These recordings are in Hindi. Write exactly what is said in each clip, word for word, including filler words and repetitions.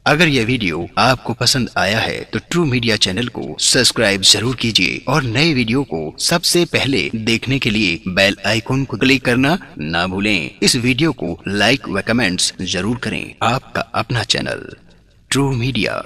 अगर यह वीडियो आपको पसंद आया है तो ट्रू मीडिया चैनल को सब्सक्राइब जरूर कीजिए और नए वीडियो को सबसे पहले देखने के लिए बेल आइकन को क्लिक करना ना भूलें। इस वीडियो को लाइक व कमेंट्स जरूर करें। आपका अपना चैनल ट्रू मीडिया।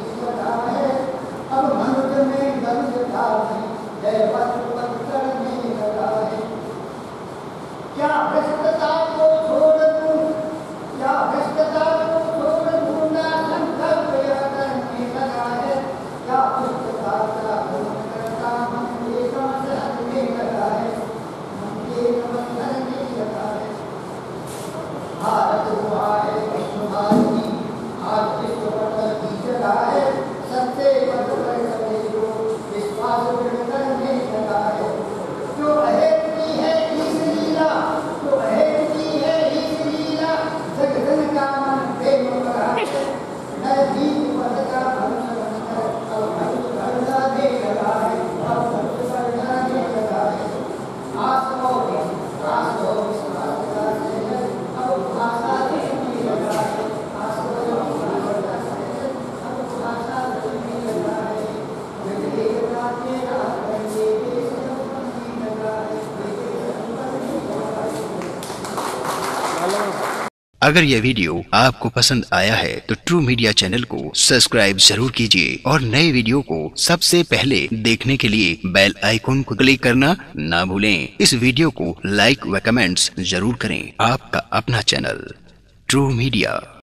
अब मनुष्य में गंध था जय वस्त्र अगर यह वीडियो आपको पसंद आया है तो ट्रू मीडिया चैनल को सब्सक्राइब जरूर कीजिए और नए वीडियो को सबसे पहले देखने के लिए बेल आइकन को क्लिक करना ना भूलें। इस वीडियो को लाइक व कमेंट्स जरूर करें। आपका अपना चैनल ट्रू मीडिया।